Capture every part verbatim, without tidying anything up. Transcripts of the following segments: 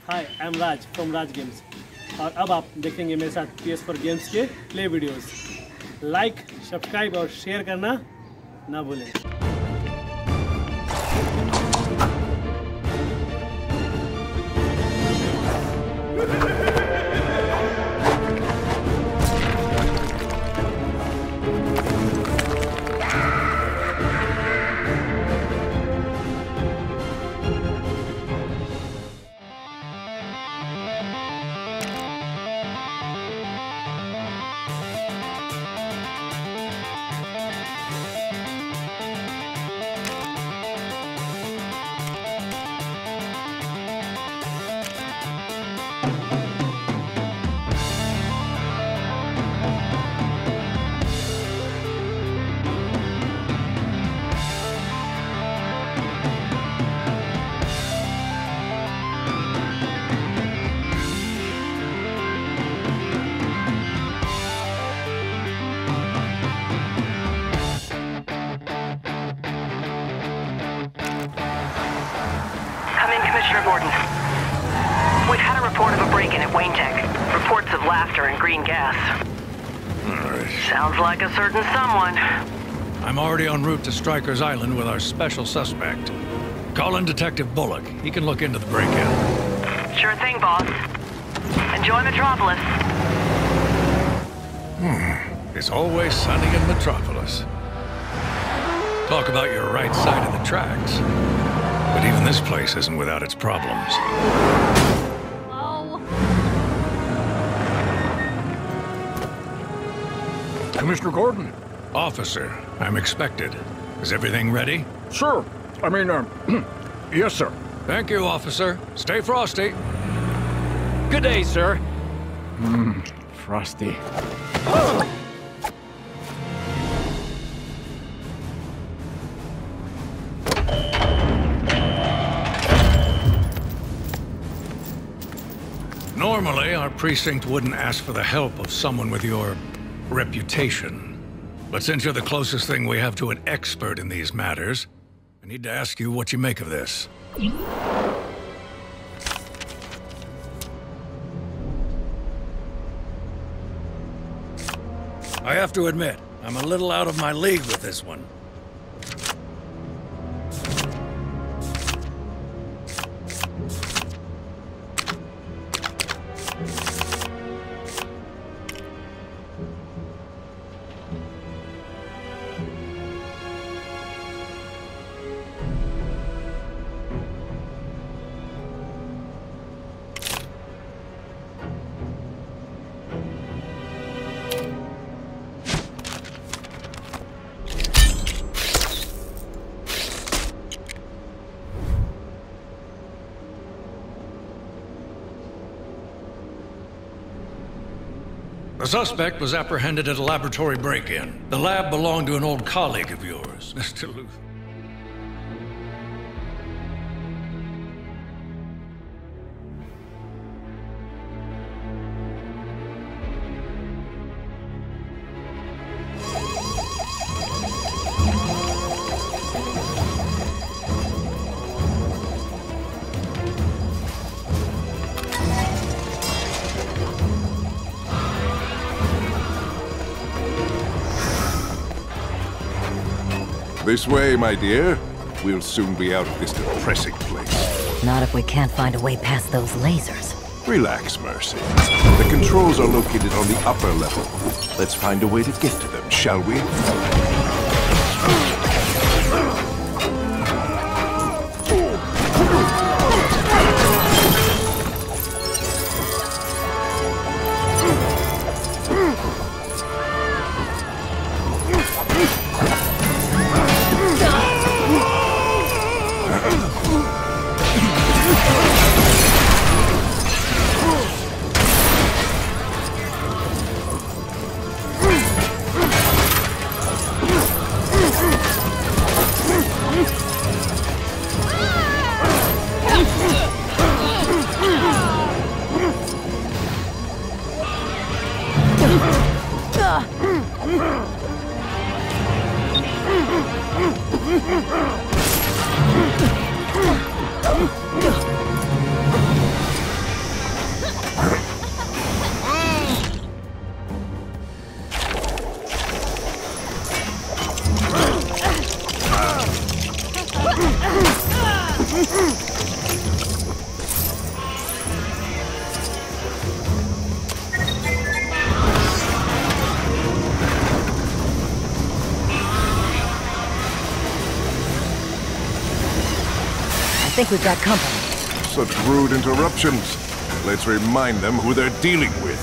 Hi I am Raj from Raj games और अब आप देखेंगे मेरे साथ पी एस फोर गेम्स के प्ले वीडियोस। लाइक सब्सक्राइब और शेयर करना ना भूलें। Commissioner Gordon, we've had a report of a break-in at Wayne Tech. Reports of laughter and green gas. Alright. Sounds like a certain someone. I'm already en route to Stryker's Island with our special suspect. Call in Detective Bullock. He can look into the break-in. Sure thing, boss. Enjoy Metropolis. Hmm. It's always sunny in Metropolis. Talk about your right side of the tracks. But even this place isn't without its problems. Oh. Commissioner Gordon? Officer, I'm expected. Is everything ready? Sir. I mean, uh, yes, sir. Thank you, officer. Stay frosty. Good day, sir. Mmm, frosty. Normally, our precinct wouldn't ask for the help of someone with your reputation. But since you're the closest thing we have to an expert in these matters, I need to ask you what you make of this. I have to admit, I'm a little out of my league with this one. The suspect was apprehended at a laboratory break-in. The lab belonged to an old colleague of yours, Mister Luther. This way, my dear. We'll soon be out of this depressing place. Not if we can't find a way past those lasers. Relax, Mercy. The controls are located on the upper level. Let's find a way to get to them, shall we? think we've got company. Such rude interruptions. Let's remind them who they're dealing with.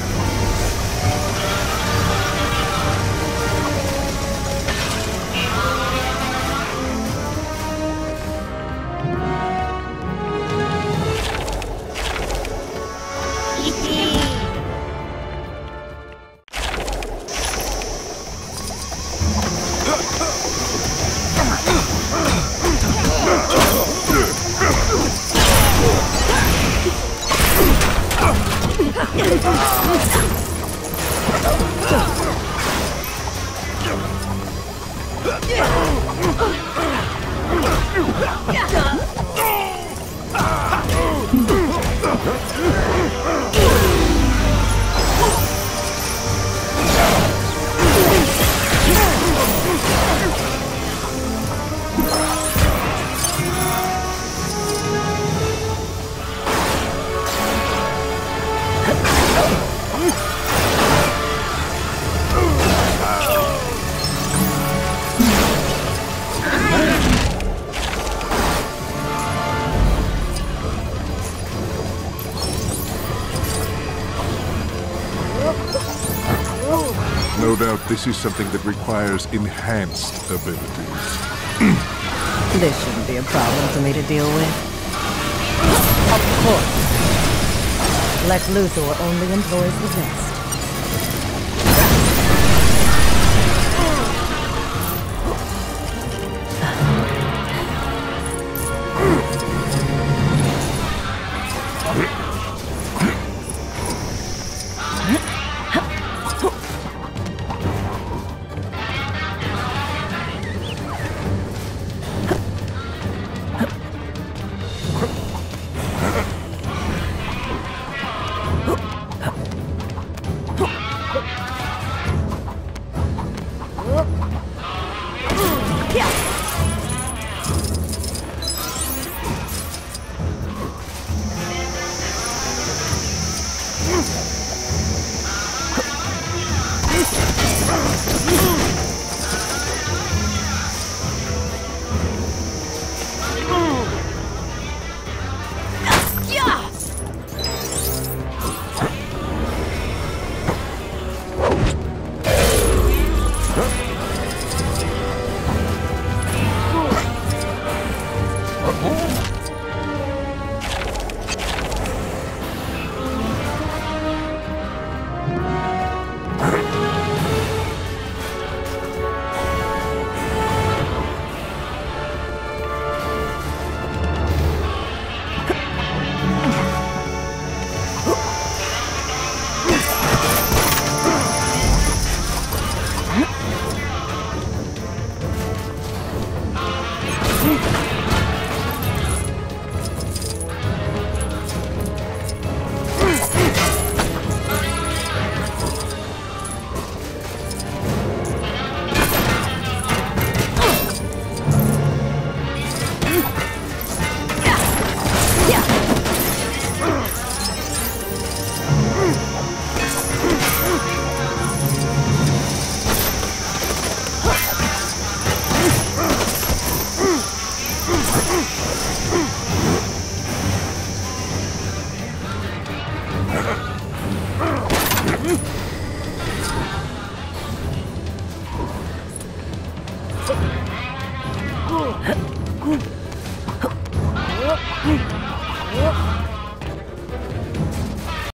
No doubt this is something that requires enhanced abilities. This shouldn't be a problem for me to deal with. Of course. Lex Luthor only employs the best.